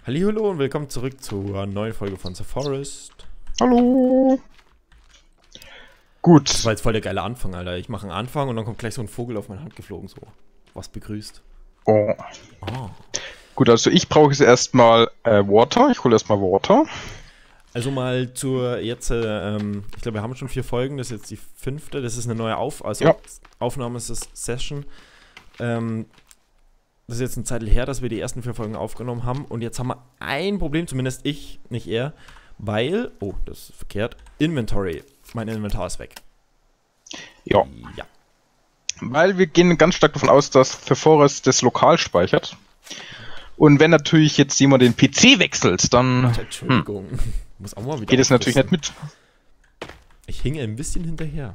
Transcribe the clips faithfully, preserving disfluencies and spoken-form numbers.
Hallihallo und willkommen zurück zur neuen Folge von The Forest. Hallo. Gut. Das war jetzt voll der geile Anfang, Alter. Ich mache einen Anfang und dann kommt gleich so ein Vogel auf meine Hand geflogen, so. Was begrüßt. Oh. Oh. Gut, also ich brauche jetzt erstmal äh, Water. Ich hole erstmal Water. Also mal zur jetzt, äh, ähm, ich glaube, wir haben schon vier Folgen, das ist jetzt die fünfte. Das ist eine neue Auf also ja. Aufnahmesession. Ähm, das ist jetzt eine Zeit her, dass wir die ersten vier Folgen aufgenommen haben. Und jetzt haben wir ein Problem, zumindest ich, nicht er, weil, oh, das ist verkehrt, Inventory. Mein Inventar ist weg. Ja. Ja. Weil wir gehen ganz stark davon aus, dass The Forest das lokal speichert. Und wenn natürlich jetzt jemand den P C wechselt, dann Entschuldigung. Hm. Muss auch mal wieder geht es natürlich nicht mit. Ich hinge ein bisschen hinterher.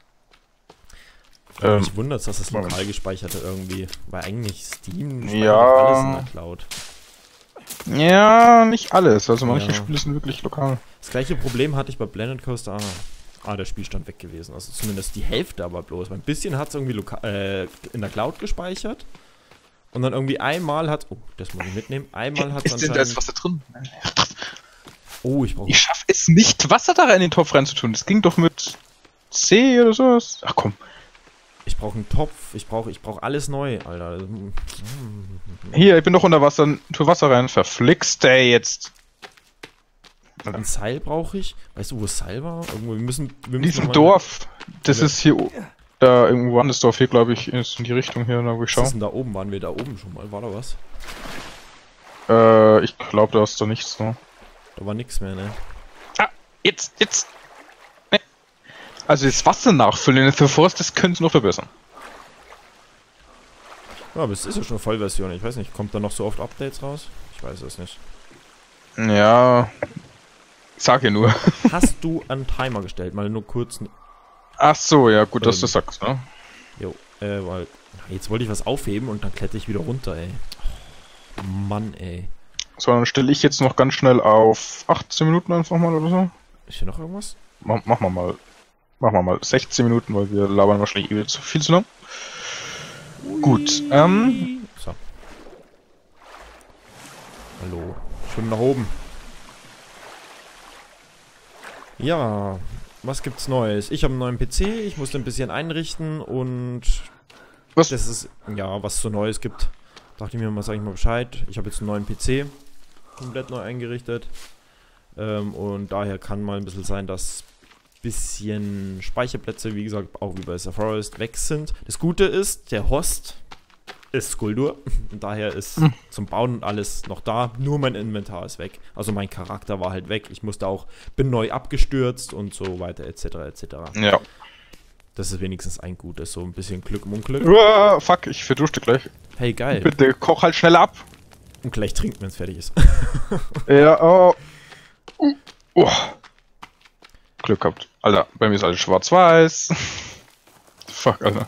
Ähm, Mich wundert, dass das lokal gespeicherte irgendwie, weil eigentlich Steam speichert ja, alles in der Cloud. Ja, nicht alles. Also manche Ja. Spiele sind wirklich lokal. Das gleiche Problem hatte ich bei Planet Coaster. Ah, ah der Spielstand weg gewesen. Also zumindest die Hälfte aber bloß. Ein bisschen hat es irgendwie äh, in der Cloud gespeichert. Und dann irgendwie einmal hat... Oh, das muss ich mitnehmen. Einmal hat es Ist denn da ist Wasser drin? Oh, ich brauche... Ich schaffe es nicht, Wasser da in den Topf reinzutun. Das ging doch mit C oder sowas. Ach komm. Ich brauche einen Topf. Ich brauche ich brauch alles neu, Alter. Hier, ich bin doch unter Wasser. Tu Wasser rein. Verflixt, ey, jetzt. Ein Seil brauche ich. Weißt du, wo das Seil war? Irgendwo, wir müssen... Wir In müssen diesem mal- Dorf. Das Ja. ist hier... Da irgendwo anders Dorf hier, glaube ich, ist in die Richtung hier, da wo ich Was schaue. ist denn da oben? Waren wir da oben schon mal? War da was? Äh, ich glaube, da ist da nichts so. Da war nichts mehr, ne? Ah, jetzt, jetzt. Nee. Also das Wasser nachfüllen in The Forest, das könnte es noch verbessern. Ja, aber es ist ja schon eine Vollversion. Ich weiß nicht, kommt da noch so oft Updates raus? Ich weiß es nicht. Ja. Sag ja nur. Hast du einen Timer gestellt? Mal nur kurz... Ach so, ja, gut, dass Ähm. du sagst, ne? Jo, äh, weil... Jetzt wollte ich was aufheben und dann kletter ich wieder runter, ey. Oh, Mann, ey. So, dann stelle ich jetzt noch ganz schnell auf achtzehn Minuten einfach mal oder so. Ist hier noch irgendwas? Mach, machen wir mal. Machen wir mal sechzehn Minuten, weil wir labern wahrscheinlich eh zu viel zu lang. Gut, ähm. So. Hallo. Schwimm nach oben. Ja, was gibt's Neues? Ich habe einen neuen P C, ich musste ein bisschen einrichten und Was? das ist, ja, was so Neues gibt. Dachte ich mir mal, sag ich mal Bescheid. Ich habe jetzt einen neuen P C, komplett neu eingerichtet. Ähm, und daher kann mal ein bisschen sein, dass bisschen Speicherplätze, wie gesagt, auch wie bei The Forest, weg sind. Das Gute ist, der Host ist Skuldur und daher ist Hm. zum Bauen und alles noch da, nur mein Inventar ist weg. Also mein Charakter war halt weg. Ich musste auch, bin neu abgestürzt und so weiter, et cetera et cetera. Ja. Das ist wenigstens ein Gutes, so ein bisschen Glück im Unglück. Uah, fuck, ich verdurste gleich. Hey, geil. Bitte koch halt schnell ab. Und gleich trinken, wenn es fertig ist. Ja, oh. Uh, oh. Glück gehabt. Alter, bei mir ist alles schwarz-weiß. Fuck, Alter.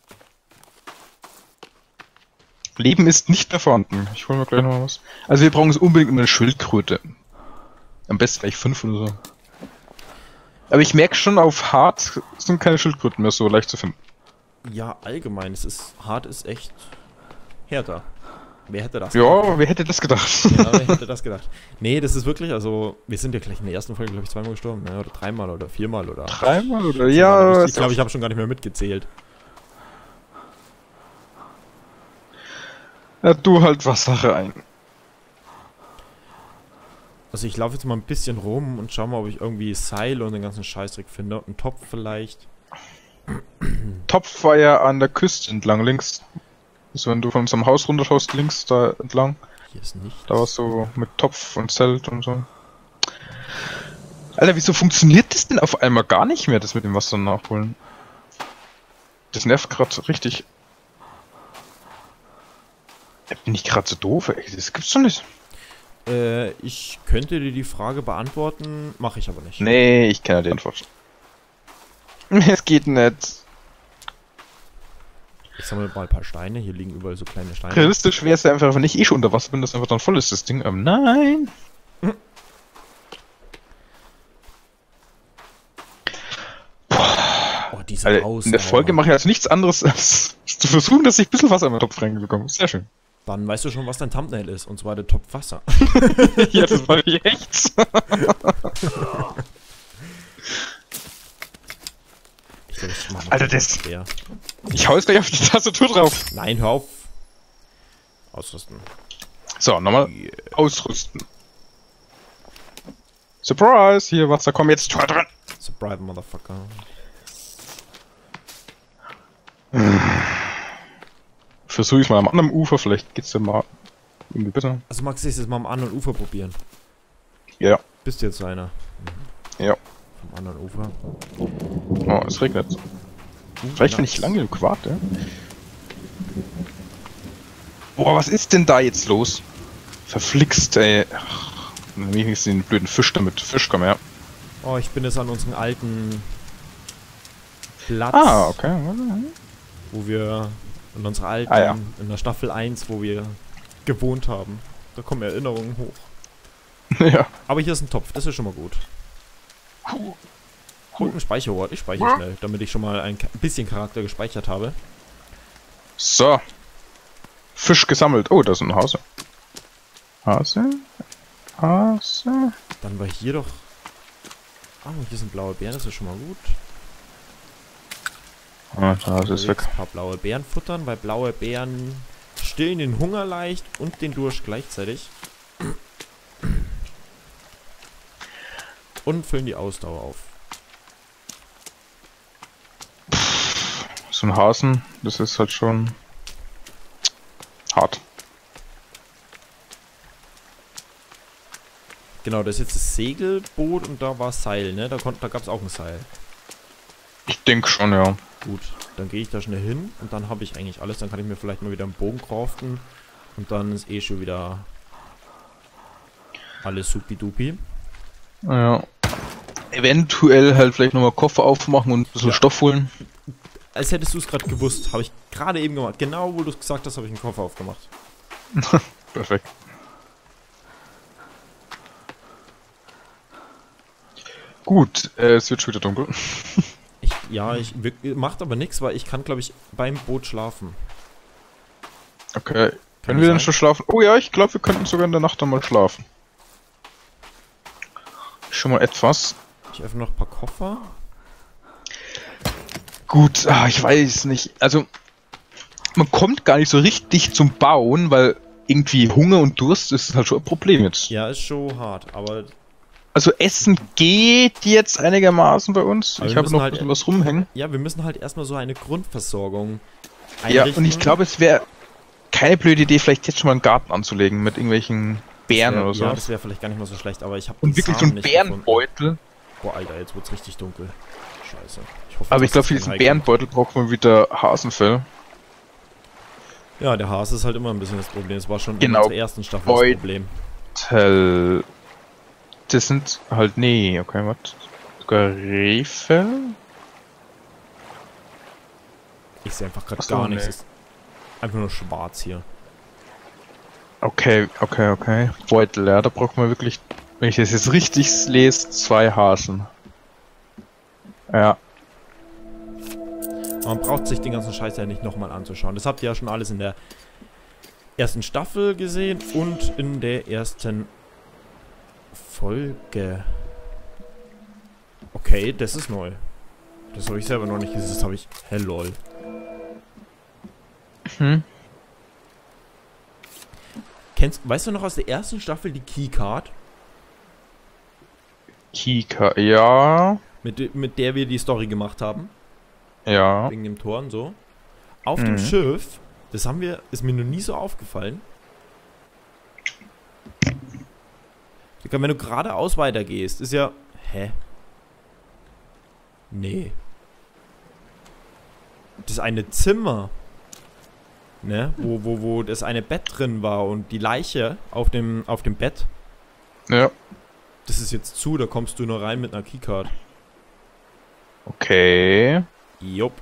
Leben ist nicht mehr vorhanden. Ich hol mir gleich noch was. Also wir brauchen es unbedingt immer eine Schildkröte. Am besten gleich fünf oder so. Aber ich merke schon, auf hart sind keine Schildkröten mehr so leicht zu finden. Ja, allgemein, es ist, hart ist echt härter. Wer hätte das Ja, wer hätte das gedacht? Ja, wer hätte das gedacht? Nee, das ist wirklich, also, wir sind ja gleich in der ersten Folge, glaube ich, zweimal gestorben, ne? Oder dreimal oder viermal oder... Dreimal oder? Ich Ja, ich glaube, ich habe schon gar nicht mehr mitgezählt. ja, du halt Wasser rein. Also ich laufe jetzt mal ein bisschen rum und schau mal, ob ich irgendwie Seile und den ganzen Scheißdreck finde. Einen Topf vielleicht. Topf war ja an der Küste entlang, links. Also wenn du von unserem Haus runterschaust, links da entlang. Hier ist nichts. Da war so mit Topf und Zelt und so. Alter, wieso funktioniert das denn auf einmal gar nicht mehr, das mit dem Wasser nachholen? Das nervt gerade richtig. Ja, bin ich gerade so doof, ey? Das gibt's doch nicht. Äh, ich könnte dir die Frage beantworten, mache ich aber nicht. Nee, ich kenne den Antwort. Es geht nicht. Ich sammle mal ein paar Steine, hier liegen überall so kleine Steine. Realistisch wäre es ja einfach, wenn ich eh schon unter Wasser bin, dass einfach dann voll ist, das Ding. Aber nein. Oh, diese Alter, Ausdauer. in der Folge mache ich also nichts anderes, als zu versuchen, dass ich ein bisschen Wasser in meinen Topf reinbekomme. Sehr schön. Dann weißt du schon, was dein Thumbnail ist, und zwar der Topf Wasser. Ja, das war ich echt. Ich glaub, ich mach mal Alter, das- schwer. Ich hau jetzt gleich auf die Tastatur drauf. Nein, hör auf. Ausrüsten. So, nochmal ausrüsten. Surprise! Hier, Wasser, komm jetzt, Tor dran. Surprise, Motherfucker. Versuche ich mal am anderen Ufer, vielleicht geht's ja mal irgendwie besser. Also magst du es jetzt mal am anderen Ufer probieren? Ja, Bist du jetzt so einer? ja. Vom anderen Ufer. Oh, es regnet. Vielleicht, wenn ich lange genug warte. Boah, was ist denn da jetzt los? Verflixt, ey. Ach, dann wenigstens den blöden Fisch damit. Fisch, komm her. Oh, ich bin jetzt an unserem alten Platz, Ah, okay. wo wir in unserer alten, Ah, ja. in der Staffel eins, wo wir gewohnt haben. Da kommen Erinnerungen hoch. Ja. Aber hier ist ein Topf, das ist schon mal gut. Und ein Speicherort, ich speichere schnell, damit ich schon mal ein ka- bisschen Charakter gespeichert habe. So. Fisch gesammelt. Oh, da ist ein Hase. Hase? Hase? Dann war hier doch... Ah, hier sind blaue Beeren, das ist schon mal gut. Ah, der Hase ist weg. Ein paar blaue Beeren futtern, weil blaue Beeren stillen den Hunger leicht und den Durst gleichzeitig. Und füllen die Ausdauer auf. So ein Hasen, das ist halt schon hart. Genau, das ist jetzt das Segelboot und da war Seil, ne? Da, konnt- da gab es auch ein Seil. Ich denke schon, ja. Gut, dann gehe ich da schnell hin und dann habe ich eigentlich alles. Dann kann ich mir vielleicht mal wieder einen Bogen craften und dann ist eh schon wieder alles supidupi. Ja. Eventuell halt vielleicht nochmal Koffer aufmachen und ein bisschen Ja. Stoff holen. Als hättest du es gerade gewusst, habe ich gerade eben gemacht. Genau, wo du es gesagt hast, habe ich einen Koffer aufgemacht. Perfekt. Gut, äh, es wird schon wieder dunkel. Ich, ja, ich wir- macht aber nichts, weil ich kann, glaube ich, beim Boot schlafen. Okay. Kann Können das wir denn sein? schon schlafen? Oh ja, ich glaube, wir könnten sogar in der Nacht einmal schlafen. Schon mal etwas. Ich öffne noch ein paar Koffer. Gut, ah, ich weiß nicht. Also, man kommt gar nicht so richtig zum Bauen, weil irgendwie Hunger und Durst ist halt schon ein Problem jetzt. Ja, ist schon hart, aber Also, Essen geht jetzt einigermaßen bei uns. Aber ich wir habe müssen noch ein halt- bisschen was rumhängen. ja, wir müssen halt erstmal so eine Grundversorgung Ja, einrichten. und ich glaube, es wäre keine blöde Idee, vielleicht jetzt schon mal einen Garten anzulegen mit irgendwelchen Beeren ja, oder so. Ja, das wäre vielleicht gar nicht mal so schlecht, aber ich habe Und wirklich so einen Bärenbeutel. Boah, Alter, jetzt wird's richtig dunkel. Scheiße. Ich hoffe, Aber dass ich glaube, das für kein diesen Hai Bärenbeutel braucht man wieder Hasenfell. gibt. Ja, der Hase ist halt immer ein bisschen das Problem. Das war schon Genau. in unserer ersten Staffel Beut- das Problem. Tell. Das sind halt. Nee, okay, was? Sogar Rehfell? Ich sehe einfach gerade Ach so, gar nichts. nee. Es ist einfach nur schwarz hier. Okay, okay, okay. Beutel, ja, da braucht man wirklich, wenn ich das jetzt richtig lese, zwei Hasen. Ja. Man braucht sich den ganzen Scheiß ja nicht nochmal anzuschauen. Das habt ihr ja schon alles in der ersten Staffel gesehen und in der ersten Folge. Okay, das ist neu. Das habe ich selber noch nicht gesehen. Das habe ich... Hä, lol. Hm. Kennst, weißt du noch aus der ersten Staffel die Keycard? Kika, ja. Mit, de- mit der wir die Story gemacht haben? Ja. Wegen dem Tor und so. Auf Mhm. dem Schiff, das haben wir, ist mir noch nie so aufgefallen. Digga, wenn du geradeaus weitergehst, ist ja... Hä? Nee. Das eine Zimmer, ne, wo, wo, wo das eine Bett drin war und die Leiche auf dem, auf dem Bett, Ja. das ist jetzt zu, da kommst du nur rein mit einer Keycard. Okay. Jupp.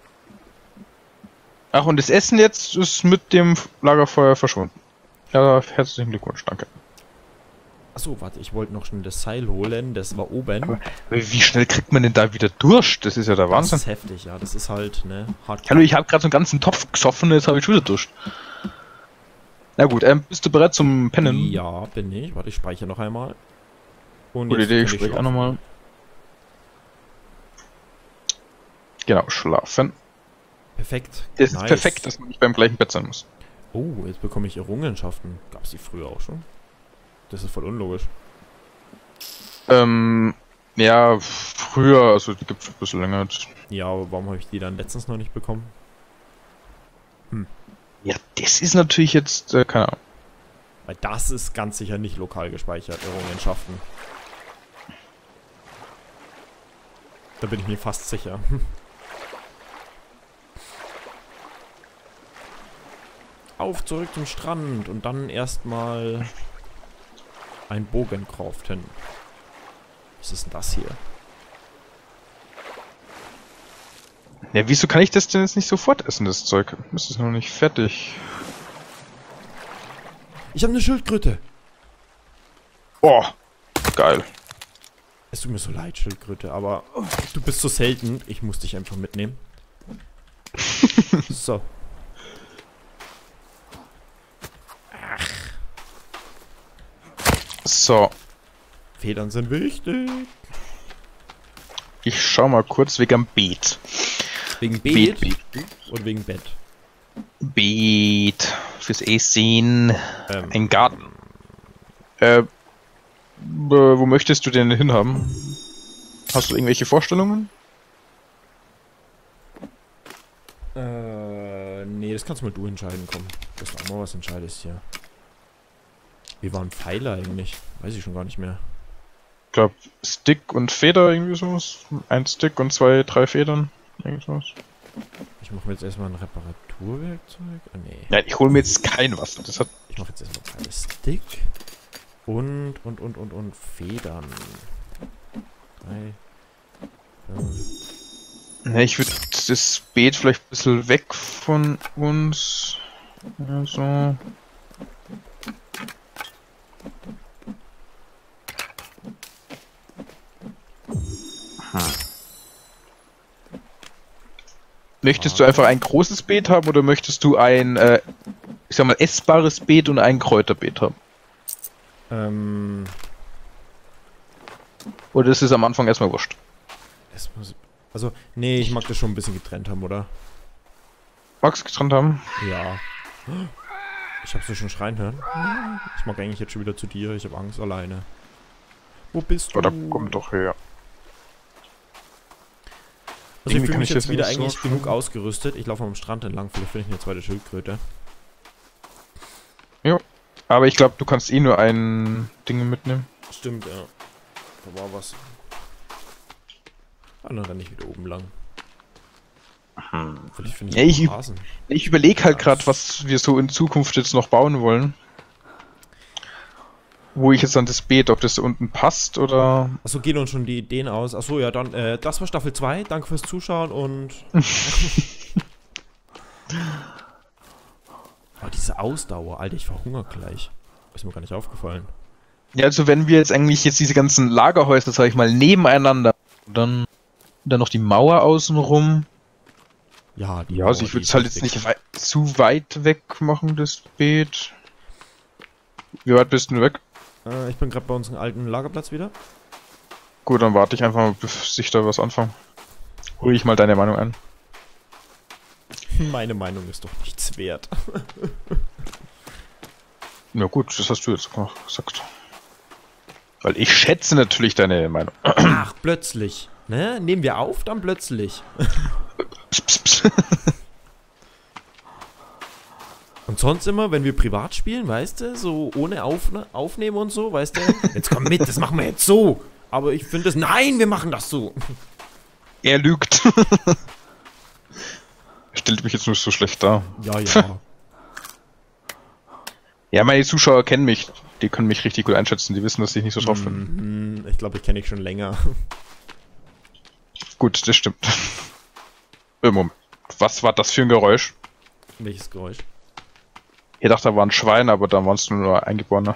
Ach, und das Essen jetzt ist mit dem Lagerfeuer verschwunden. Ja, herzlichen Glückwunsch, danke. Achso, warte, ich wollte noch schnell das Seil holen, das war oben. Aber wie schnell kriegt man denn da wieder Durst? Das ist ja der Das Wahnsinn. ist heftig, ja, das ist halt, ne, hart. Hallo, ich habe gerade so einen ganzen Topf gesoffen und jetzt habe ich schon wieder Durst. Na gut, ähm, bist du bereit zum Pennen? Ja, bin ich. Warte, ich speichere noch einmal. Und Gute Idee, ich kann spreche auch schlafen. nochmal. Genau, schlafen. Perfekt. Das Nice. ist perfekt, dass man nicht beim gleichen Bett sein muss. Oh, jetzt bekomme ich Errungenschaften. Gab es die früher auch schon? Das ist voll unlogisch. Ähm, ja, früher, also die gibt es ein bisschen länger. Ja, aber warum habe ich die dann letztens noch nicht bekommen? Ja, das ist natürlich jetzt, äh, keine Ahnung. Weil das ist ganz sicher nicht lokal gespeichert, Errungenschaften. Da bin ich mir fast sicher. Auf, zurück zum Strand und dann erstmal ein Bogen craften. Was ist denn das hier? Ja, wieso kann ich das denn jetzt nicht sofort essen, das Zeug? Das ist noch nicht fertig. Ich habe eine Schildkröte. Oh, geil. Es tut mir so leid, Schildkröte, aber du bist so selten. Ich muss dich einfach mitnehmen. So. So, Federn sind wichtig. ich schau mal kurz wegen am Beet. Wegen Beet, Beet, und wegen Bett. Beet. Fürs Essen. Ähm, Ein Garten. Äh, wo möchtest du denn hinhaben? Hast du irgendwelche Vorstellungen? Äh, nee, das kannst mal du entscheiden, komm. Das war mal was Entscheidest hier. Wie waren Pfeile eigentlich? Weiß ich schon gar nicht mehr. Ich glaube, Stick und Feder, irgendwie sowas. Ein Stick und zwei, drei Federn. Irgendwie sowas. Ich mache mir jetzt erstmal ein Reparaturwerkzeug. Ah, nee. Nein, ich hole mir jetzt kein Wasser. Das hat. Ich mache jetzt erstmal Pfeile. Stick. Und, und, und, und, und Federn. Drei. Fünf. Ne, ich würde das Beet vielleicht ein bisschen weg von uns. Ja, so. Hm. Möchtest du einfach ein großes Beet haben oder möchtest du ein, äh, ich sag mal, essbares Beet und ein Kräuterbeet haben? Ähm. Oder ist es am Anfang erstmal wurscht? Es muss, also, nee, ich mag das schon ein bisschen getrennt haben, oder? Magst du getrennt haben? Ja. Ich hab's ja schon schreien hören. Ich mag eigentlich jetzt schon wieder zu dir. Ich habe Angst alleine. Wo bist du? Oder komm doch her. Also ich Irgendwie fühle kann mich ich jetzt das wieder nicht so eigentlich genug ausgerüstet. Ich laufe am Strand entlang. Vielleicht finde ich eine zweite Schildkröte. Aber ich glaube, du kannst eh nur ein Ding mitnehmen. Stimmt, ja. Da war was. Ah, dann renne ich wieder oben lang. Vielleicht finde Ja, ich ich- auch Hasen. Ich überlege halt gerade, was wir so in Zukunft jetzt noch bauen wollen. Wo ich jetzt dann das Beet, ob das da unten passt oder... Achso, gehen uns schon die Ideen aus. Achso, ja, dann, äh, das war Staffel zwei. Danke fürs Zuschauen und... Oh, diese Ausdauer, Alter, ich verhungere gleich. Ist mir gar nicht aufgefallen. Ja, also wenn wir jetzt eigentlich jetzt diese ganzen Lagerhäuser, sag ich mal, nebeneinander, dann, dann noch die Mauer außenrum. Ja, die Ja, also Mauer, ich würde die es halt ist jetzt wichtig. nicht wei zu weit weg machen, das Beet. Wie weit bist du weg? Äh, ich bin gerade bei unserem alten Lagerplatz wieder. Gut, dann warte ich einfach mal, bis sich da was anfangen. Hol ich mal deine Meinung ein. Meine Meinung ist doch nichts wert. Na gut, das hast du jetzt auch gesagt. Weil ich schätze natürlich deine Meinung. Ach, plötzlich. Ne? Nehmen wir auf, dann plötzlich. Pss, pss, pss. Und sonst immer, wenn wir privat spielen, weißt du, so ohne Aufne Aufnehmen und so, weißt du, jetzt komm mit, das machen wir jetzt so. Aber ich finde das, nein, wir machen das so. Er lügt. Stellt mich jetzt nur so schlecht dar. Ja, ja. Ja, meine Zuschauer kennen mich. Die können mich richtig gut einschätzen. Die wissen, dass ich nicht so drauf bin. Mhm, ich glaube, ich kenne dich schon länger. Gut, das stimmt. Im Moment. Was war das für ein Geräusch? Welches Geräusch? Ich dachte, da war ein Schwein, aber da waren es nur Eingeborene.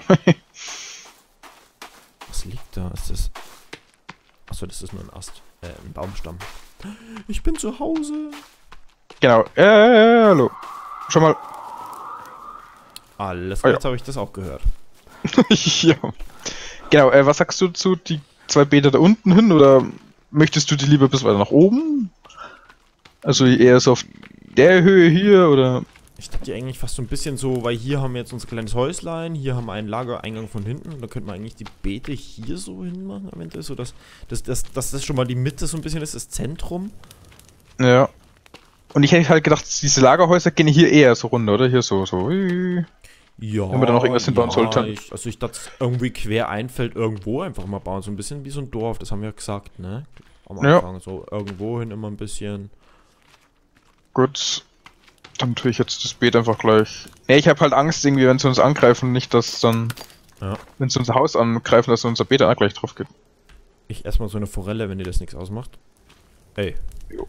Was liegt da? Ist das... Achso, das ist nur ein Ast. Äh, ein Baumstamm. Ich bin zu Hause. Genau. Äh, hallo. Schon mal. Alles Ah, klar, ja. jetzt habe ich das auch gehört. Ja. Genau, äh, was sagst du zu die zwei Beete da unten hin oder möchtest du die lieber bis weiter nach oben? Also eher so auf der Höhe hier oder? Ich dachte die eigentlich fast so ein bisschen so, weil hier haben wir jetzt unser kleines Häuslein, hier haben wir einen Lagereingang von hinten und da könnte man eigentlich die Beete hier so hinmachen am Ende, so dass, dass, dass, dass das schon mal die Mitte so ein bisschen ist, das Zentrum. Ja. Und ich hätte halt gedacht, diese Lagerhäuser gehen hier eher so runter, oder? Hier so, so. Ja, Wenn man da noch irgendwas hinbauen ja, sollte. Ich, also ich dachte, irgendwie quer einfällt, irgendwo einfach mal bauen, so ein bisschen wie so ein Dorf, das haben wir ja gesagt, ne? Am Anfang, Ja. so irgendwo hin immer ein bisschen. Gut. Dann tue ich jetzt das Beet einfach gleich. Ne, ich habe halt Angst, irgendwie, wenn sie uns angreifen, nicht, dass dann, Ja. wenn sie unser Haus angreifen, dass unser Beet dann auch gleich drauf geht. Ich esse mal so eine Forelle, wenn dir das nichts ausmacht. Ey. Jo.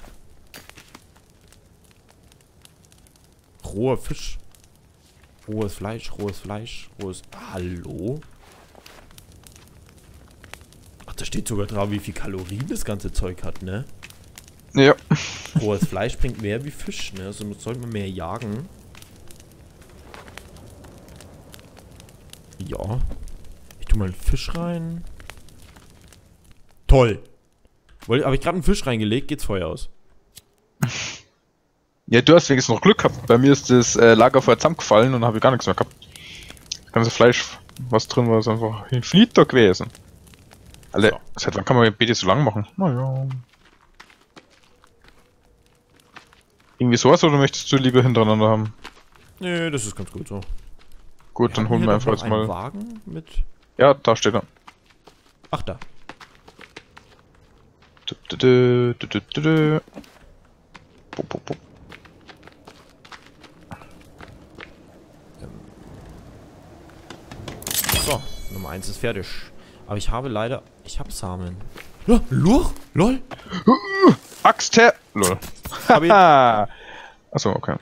Roher Fisch. Rohes Fleisch, rohes Fleisch, rohes... Hallo? Ach, da steht sogar drauf, wie viel Kalorien das ganze Zeug hat, ne? Ja. Rohes Fleisch bringt mehr wie Fisch, ne? Also sollte man mehr jagen. Ja. Ich tue mal einen Fisch rein. Toll. Habe ich gerade einen Fisch reingelegt, geht's Feuer aus. Ja, du hast wenigstens noch Glück gehabt. Bei mir ist das äh, Lagerfeuer zusammengefallen und habe ich gar nichts mehr gehabt. Das ganze Fleisch, was drin war, ist einfach infinito gewesen. Alle, So. seit wann kann man bitte so lang machen? Naja. Irgendwie sowas oder möchtest du lieber hintereinander haben? Nö, das ist ganz gut so. Gut, dann holen wir einfach jetzt mal. einen Wagen mit... Ja, da steht er. Ach, da. Du, du, du, du, du, du, du. Bo, bo, bo. So, Nummer eins ist fertig. Aber ich habe leider... Ich habe Samen. Ja, Lurch? Lol. Axt her! Lol. Hab ihn. Haha! Achso, okay.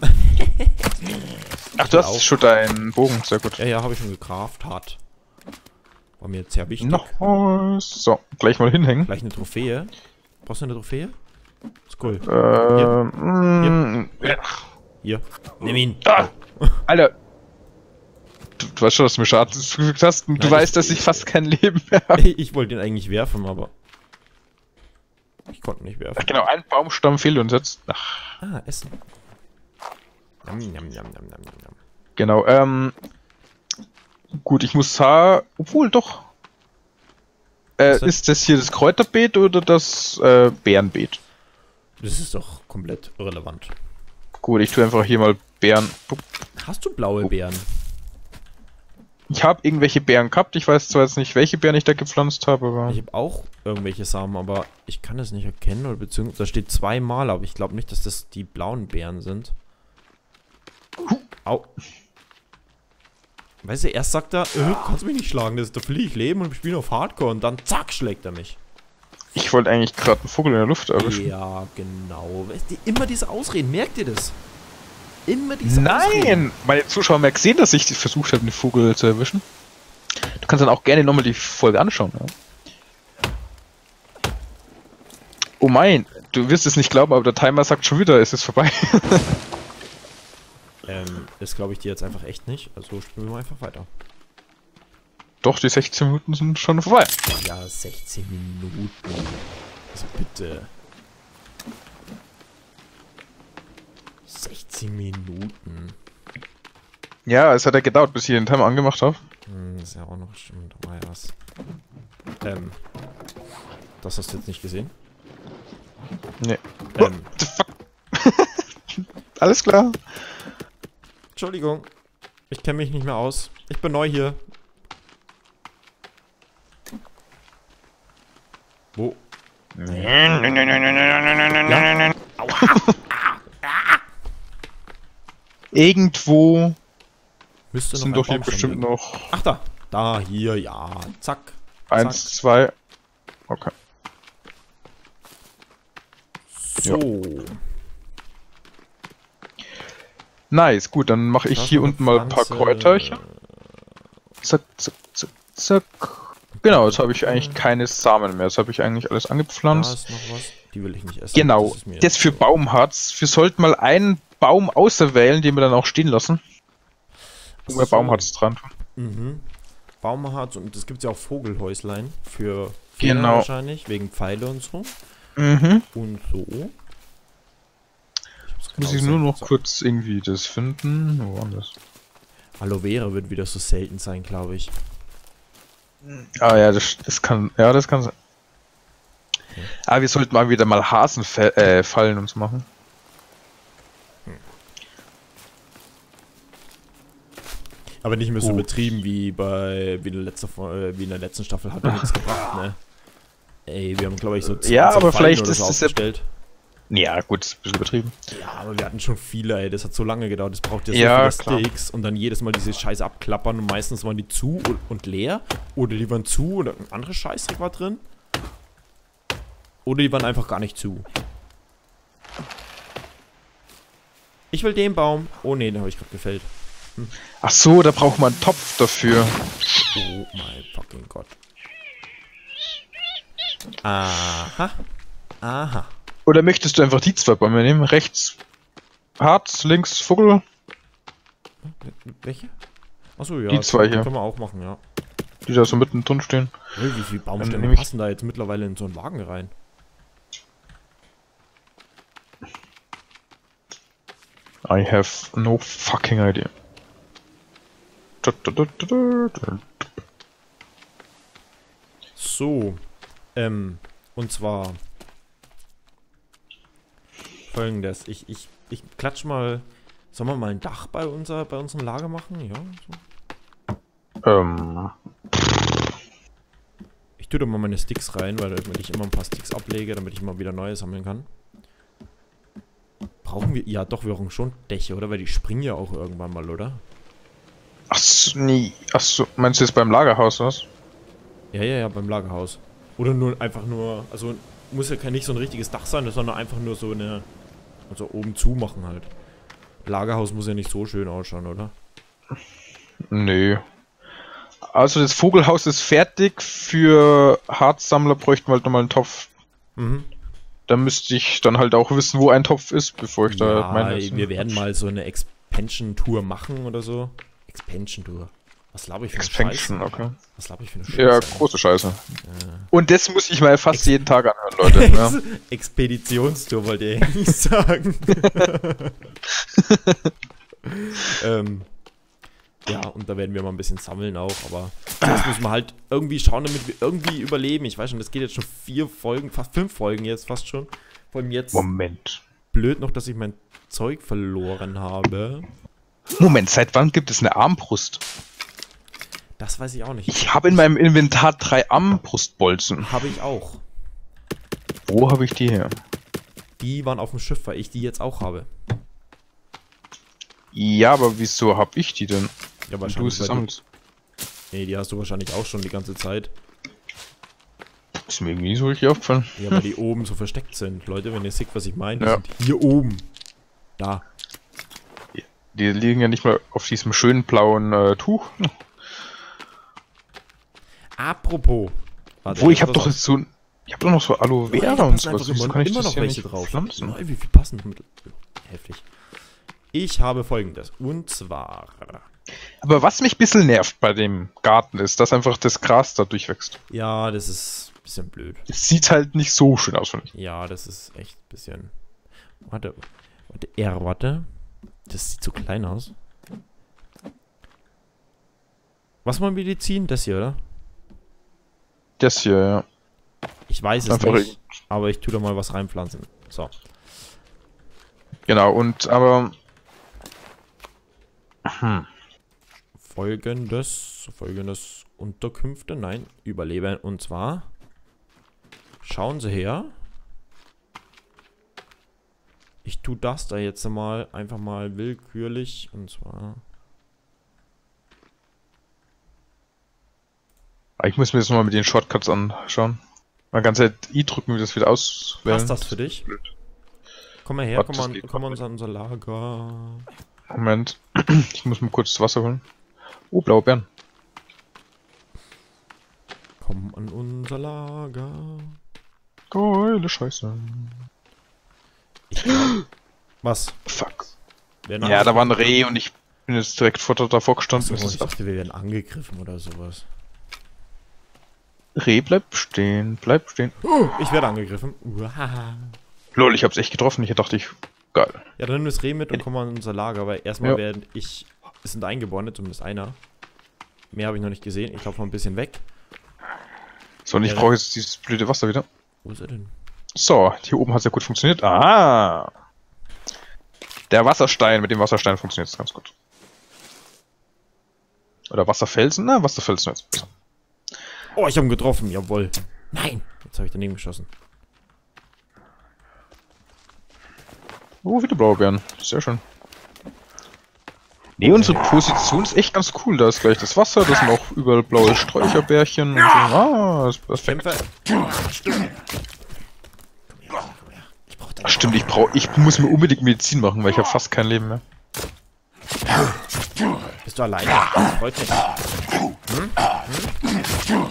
Ach, du hast Auch. schon deinen Bogen, sehr gut. Ja, ja, habe ich schon gekraft. Hart. War mir jetzt sehr wichtig. Noch was. So, gleich mal hinhängen. Gleich eine Trophäe. Brauchst du eine Trophäe? Ist cool. Ähm, ja. Hier. Nimm ihn. Ah, Alter. Du, du weißt schon, dass du mir Schaden zugefügt hast. Du Nein, weißt, ich- dass ich fast kein Leben mehr habe. Ich wollte ihn eigentlich werfen, aber... Ich konnte nicht werfen. Ach, genau, ein Baumstamm fehlt uns jetzt. Ach, Ah, Essen. Yum, yum, yum, yum, yum, yum. genau, ähm. Gut, ich muss sagen. Obwohl, doch. Äh, Was denn? ist das hier das Kräuterbeet oder das äh, Bärenbeet? Das ist doch komplett irrelevant. Gut, ich tue einfach hier mal Beeren. Hast du blaue Beeren? Ich habe irgendwelche Beeren gehabt. Ich weiß zwar jetzt nicht, welche Beeren ich da gepflanzt habe, aber. Ich habe auch irgendwelche Samen, aber ich kann es nicht erkennen. Oder beziehungsweise, da steht zweimal, aber ich glaube nicht, dass das die blauen Beeren sind. Au. Weißt du, erst sagt er, äh, kannst mich nicht schlagen, das, da verliere ich Leben und ich spiele auf Hardcore und dann zack, schlägt er mich. Ich wollte eigentlich gerade einen Vogel in der Luft erwischen. Ja, genau. Weißt du, immer diese Ausreden, merkt ihr das? Immer diese Ausreden. Nein! Meine Zuschauer haben ja gesehen, dass ich versucht habe, den Vogel zu erwischen. Du kannst dann auch gerne nochmal die Folge anschauen. Ja? Oh mein, du wirst es nicht glauben, aber der Timer sagt schon wieder, es ist vorbei. Ähm, das glaube ich dir jetzt einfach echt nicht. Also spielen wir einfach weiter. Doch, die sechzehn Minuten sind schon vorbei. Ja, sechzehn Minuten. Also bitte. sechzehn Minuten. Ja, es hat ja gedauert, bis ich den Timer angemacht habe. Hm, ist ja auch noch stimmt. Da war ja was. Ähm. Das hast du jetzt nicht gesehen? Nee. Ähm. What the fuck? Alles klar. Entschuldigung. Ich kenne mich nicht mehr aus. Ich bin neu hier. Wo? Irgendwo Müsste noch sind ein doch hier Baumstamm bestimmt liegen. noch Ach da. Da, hier, ja. Zack. eins, zwei. Okay. So. Nice, gut, dann mache ich Da ist hier noch eine unten mal ein paar Pflanze. Kräuterchen. Zack, zack, zack, zack. Genau, jetzt habe ich eigentlich keine Samen mehr. Jetzt habe ich eigentlich alles Da angepflanzt. ist noch was. Die will ich nicht essen. Genau, ist mir das für Baumharz. Wir sollten mal einen Baum auserwählen, den wir dann auch stehen lassen. Wo der Baum hat es dran. Mhm. Baumharz und es gibt ja auch Vogelhäuslein für Fehler Genau. wahrscheinlich, wegen Pfeile und so. Mhm. Und so. Ich Muss ich nur noch kurz irgendwie das finden. Wo war das? Aloe Vera wird wieder so selten sein, glaube ich. Ah ja, das, das kann. Ja, das kann sein. Okay. Ah, wir sollten mal wieder mal Hasenfallen äh, Fallen uns machen. Aber nicht mehr so Oh. übertrieben wie bei wie in der letzten, äh, wie in der letzten Staffel hat er nichts gebracht, ne? Ey, wir haben glaube ich so zwanzig Ja, aber Fallen vielleicht oder ist so das ja- aufgestellt. Ja, gut, ist ein bisschen übertrieben. Ja, aber wir hatten schon viele, ey. Das hat so lange gedauert. Das braucht ja so Ja, viele klar. Sticks und dann jedes Mal diese Scheiße abklappern und meistens waren die zu und, und leer. Oder die waren zu oder ein anderes Scheißdreck war drin. Oder die waren einfach gar nicht zu. Ich will den Baum. Oh ne, den habe ich gerade gefällt. Ach so, da braucht man einen Topf dafür. Oh mein fucking Gott. Aha. Aha. Oder möchtest du einfach die zwei Bäume nehmen? Rechts Harz, links Vogel. Welche? Achso, ja. Die zwei können, hier. Können wir auch machen, ja. Die da so mitten drin stehen. Hey, wie viele Baumstämme nehm ich- passen da jetzt mittlerweile in so einen Wagen rein? I have no fucking idea. So, ähm, und zwar folgendes. Ich, ich, ich klatsch mal. Sollen wir mal ein Dach bei, unser, bei unserem Lager machen? Ja. So. Ähm, Ich tue da mal meine Sticks rein, weil damit ich immer ein paar Sticks ablege, damit ich immer wieder neue sammeln kann. Brauchen wir. Ja, doch, wir brauchen schon Dächer, oder? Weil die springen ja auch irgendwann mal, oder? ach so, nee. Ach so, meinst du jetzt beim Lagerhaus was? Ja, ja, ja, beim Lagerhaus. Oder nur einfach nur. Also muss ja kein, nicht so ein richtiges Dach sein, sondern einfach nur so eine. Also oben zu machen halt. Lagerhaus muss ja nicht so schön ausschauen, oder? Nö. Also das Vogelhaus ist fertig. Für Harzsammler bräuchten wir halt nochmal einen Topf. Mhm. Da müsste ich dann halt auch wissen, wo ein Topf ist, bevor ich da Ja, meine. wir werden mal so eine Expansion-Tour machen oder so. Expansion-Tour. Was laber ich für eine Expansion, Scheiße? okay. Was laber ich für eine Scheiße? Ja, große Scheiße. Ja. Und das muss ich mal fast jeden Tag anhören, Leute. Ja. Ex Expeditionstour wollte ich eigentlich sagen. ähm, ja, und da werden wir mal ein bisschen sammeln auch, aber das müssen wir halt irgendwie schauen, damit wir irgendwie überleben. Ich weiß schon, das geht jetzt schon vier Folgen, fast fünf Folgen jetzt fast schon. Vor allem jetzt Moment. blöd noch, dass ich mein Zeug verloren habe. Moment, seit wann gibt es eine Armbrust? Das weiß ich auch nicht. Ich habe in meinem Inventar drei Armbrustbolzen. Habe ich auch. Wo habe ich die her? Die waren auf dem Schiff, weil ich die jetzt auch habe. Ja, aber wieso habe ich die denn? Ja, Und du wahrscheinlich. es weil sammelst. Nee, die hast du wahrscheinlich auch schon die ganze Zeit. Ist mir irgendwie nicht so richtig aufgefallen. Ja, weil die oben so versteckt sind. Leute, wenn ihr seht, was ich meine, die Ja. sind hier oben. Da. Die liegen ja nicht mal auf diesem schönen blauen äh, Tuch. Hm. Apropos. Warte, Wo ich habe pass doch auf. jetzt so ein. Ich habe doch noch so Aloe Ja, Vera da und passen sowas. einfach Wieso immer, kann ich immer das noch hier welche nicht drauf. pflanzen? Nein, wie viel passen mit? Heftig. Ich habe folgendes. Und zwar. Aber was mich ein bisschen nervt bei dem Garten ist, dass einfach das Gras da durchwächst. Ja, das ist ein bisschen blöd. Es sieht halt nicht so schön aus, finde ich. Ja, das ist echt ein bisschen. Warte. Warte. R, warte. Das sieht so klein aus. Was mal Medizin? Das hier, oder? Das hier, ja. Ich weiß es Einfach nicht. Aber ich tue da mal was reinpflanzen. So. Genau, und aber. Hm. Folgendes. Folgendes. Unterkünfte. Nein. Überleben. Und zwar. Schauen Sie her. Ich tue das da jetzt mal einfach mal willkürlich. Und zwar. Ich muss mir das nochmal mit den Shortcuts anschauen. Mal ganz Zeit I drücken, wie das wieder auswählen. Passt das für dich? Blöd. Komm mal her, Warte, komm das mal, geht komm mal grad unser, unser Lager. Moment. Ich muss mal kurz das Wasser holen. Oh, blaue Beeren. Komm an unser Lager. Geile Scheiße. Ich glaub, was? Fuck. Wer Ja, da war ein Reh und ich Bin jetzt direkt vor davor So, gestanden. ich dachte, wir werden angegriffen oder sowas. Reh, bleib stehen, bleib stehen. Uh, ich werde angegriffen. Uahaha. Lol, ich hab's echt getroffen. Ich dachte, ich. Geil. Ja, dann nimm das Reh mit und komm mal in unser Lager, weil erstmal Ja. werden ich. Es sind eingeborene, zumindest einer. Mehr habe ich noch nicht gesehen. Ich laufe mal ein bisschen weg. So, und ich Ja, brauche jetzt dieses blöde Wasser wieder. Wo ist er denn? So, hier oben hat es ja gut funktioniert. Ah! Der Wasserstein, mit dem Wasserstein funktioniert es ganz gut. Oder Wasserfelsen? Na, Wasserfelsen jetzt besser. Oh, ich habe ihn getroffen, jawohl. Nein! Jetzt habe ich daneben geschossen. Oh, wieder blaue Beeren. Sehr schön. Nee, unsere Position ist echt ganz cool. Da ist gleich das Wasser, da sind auch überall blaue Sträucherbärchen und so. Ah, das ist perfekt. Kämpfer. Stimmt. Komm her, komm her. Ich brauch deine Ach, stimmt, ich brauch, ich muss mir unbedingt Medizin machen, weil ich habe fast kein Leben mehr. Bist du alleine? Das freut mich. Hm? Hm?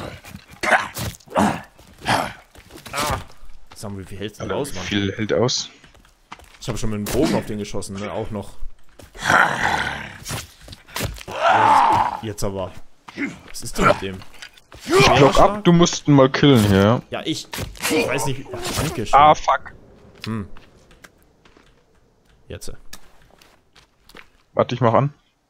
Ah. Sag mal, wie viel hältst du denn aus, Wie Mann? viel hält aus? Ich habe schon mit dem Bogen auf den geschossen, ne? Auch noch. Jetzt aber. Was ist denn mit dem? Ich block ab, du musst ihn mal killen hier, ja? Ja, ich. Ich weiß nicht. Ach, danke schön. Ah, fuck. Hm. Jetzt. Warte, ich mach an.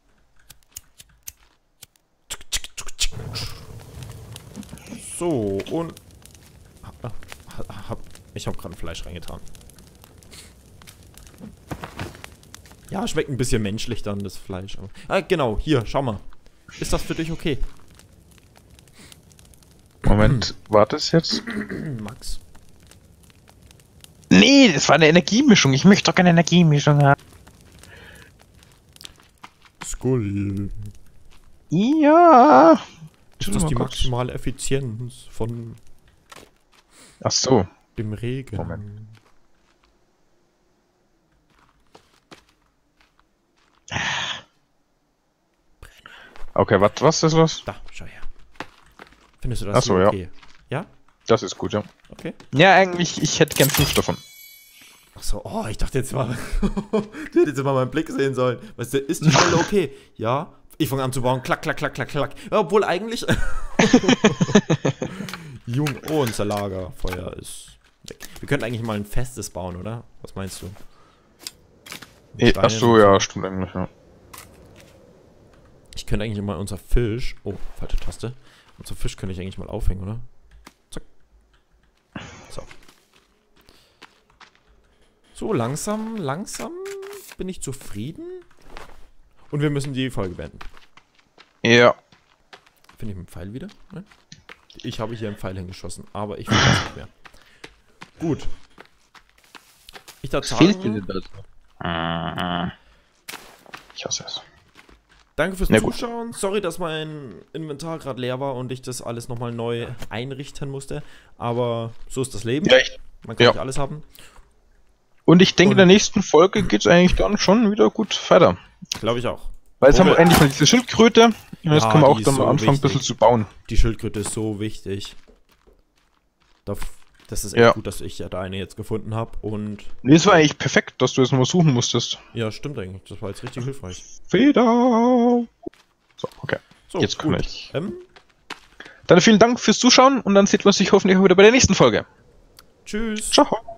So, und. Hab, hab, ich habe gerade ein Fleisch reingetan. Ja, schmeckt ein bisschen menschlich dann, das Fleisch. Aber, ah, genau, hier, schau mal. Ist das für dich okay? Moment, war das jetzt? Max. Nee, das war eine Energiemischung. Ich möchte doch keine Energiemischung haben. Skull. Ja. Ist das die maximale Effizienz von Ach so. dem Regen? Moment. Okay, wat, was ist los? Da, schau her. Findest du das Ach so, hier ja. okay? Ja? Das ist gut, ja. Okay. Ja, eigentlich, ich hätte gern fünf davon. Achso, oh, ich dachte jetzt mal. Du hättest jetzt mal meinen Blick sehen sollen. Weißt du, ist die Stelle okay? Ja. Ich fange an zu bauen. Klack, klack, klack, klack, klack. Ja, obwohl eigentlich. Jung, oh, unser Lagerfeuer ist weg. Wir könnten eigentlich mal ein festes bauen, oder? Was meinst du? Eh, ach so, ja, stimmt eigentlich, ja. Ich könnte eigentlich mal unser Fisch. Oh, falsche Taste. Unser Fisch könnte ich eigentlich mal aufhängen, oder? Zack. So. So, langsam, langsam bin ich zufrieden. Und wir müssen die Folge beenden. Ja. Finde ich einen Pfeil wieder? Ne? Ich habe hier einen Pfeil hingeschossen, aber ich finde das nicht mehr. Gut. Ich dachte sagen, das? Ich hasse es. danke fürs Na gut. Zuschauen. Sorry, dass mein Inventar gerade leer war und ich das alles nochmal neu einrichten musste. Aber so ist das Leben. Ja, echt. Man kann Ja. nicht alles haben. Und ich denke, Und- in der nächsten Folge geht's eigentlich dann schon wieder gut weiter. Glaube ich auch. Weil jetzt Wo haben wir wir- endlich mal diese Schildkröte. Und jetzt Ja, können wir die auch ist dann so mal anfangen, ein bisschen wichtig. zu bauen. Die Schildkröte ist so wichtig. Da- Das ist echt Ja. gut, dass ich ja da eine jetzt gefunden habe. Und Nee, es war eigentlich perfekt, dass du jetzt nochmal suchen musstest. ja, stimmt eigentlich. Das war jetzt richtig hilfreich. Feder. So, okay. So, Jetzt kann gut. ich. Ähm, Dann vielen Dank fürs Zuschauen und dann sieht man sich hoffentlich auch wieder bei der nächsten Folge. tschüss. Ciao.